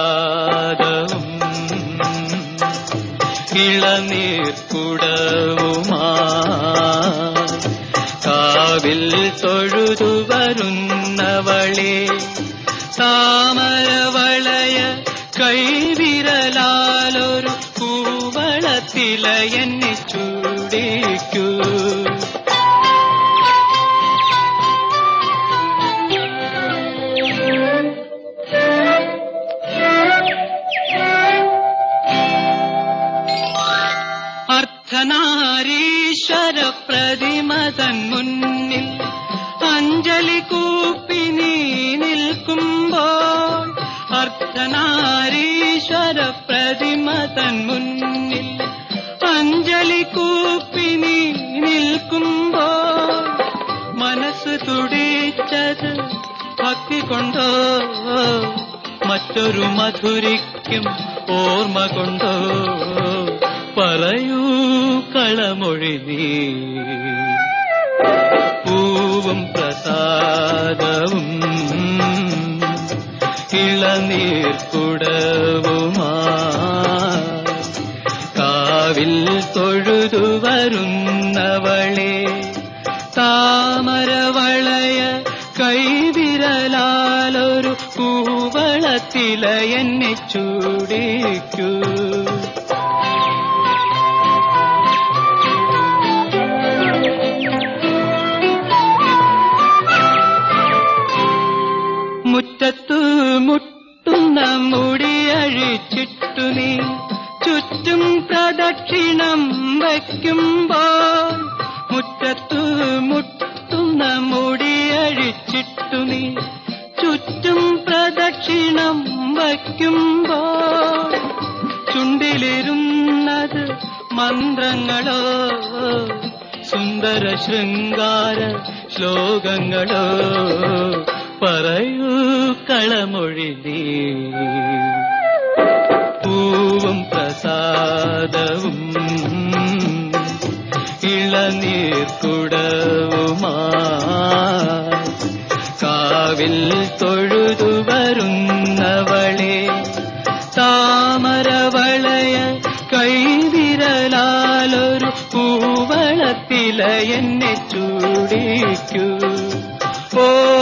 പ്രസാദവും ഇളനീർക്കുടവുമാ കാവിൽ തൊഴുതു വരുന്നവളെ താമരവളയ കൈവിരലാലൊരു കൂവളത്തില എന്നെ ചൂടിക്കൂ. അർദ്ധനാരീശ്വര പ്രതിമതൻ മുന്നിൽ അഞ്ജലി കൂപ്പി നീ നിൽക്കുമ്പോൾ, അർദ്ധനാരീശ്വര പ്രതിമതൻ മുന്നിൽ അഞ്ജലി കൂപ്പി നീ നിൽക്കുമ്പോൾ, മനസ്സ് തുടിച്ചത് ഭക്തി കൊണ്ടോ മറ്റൊരു മധുരിക്കും ഓർമ്മ കൊണ്ടോ, പറയൂ കളമൊഴി നീ. പൂവും പ്രസാദവും ഇളനീർക്കുടവുമാ കാവിൽ തൊഴുതു വരുന്നവളെ താമരവളയ കൈവിരലാലൊരു കൂവളത്തില എന്നെ ചൂടിക്കൂ. മുറ്റത്തു മുട്ടുന്ന മുടിയഴിച്ചിട്ടു നീ ചുറ്റും പ്രദക്ഷിണം വയ്ക്കുമ്പോൾ, മുറ്റത്തു മുട്ടുന്ന മുടിയഴിച്ചിട്ടു നീ ചുറ്റും പ്രദക്ഷിണം വയ്ക്കുമ്പോൾ, ചുണ്ടിലിരുന്നത് മന്ത്രങ്ങളോ സുന്ദര ശൃംഗാര ശ്ലോകങ്ങളോ, പറയൂ കളമൊഴി നീ. പൂവും പ്രസാദവും ഇളനീർക്കുടവുമാ കാവിൽ തൊഴുതു വരുന്നവളെ താമരവളയ കൈവിരലാലൊരു പൂവളത്തില എന്നെ ചൂടിക്കൂ. ഓ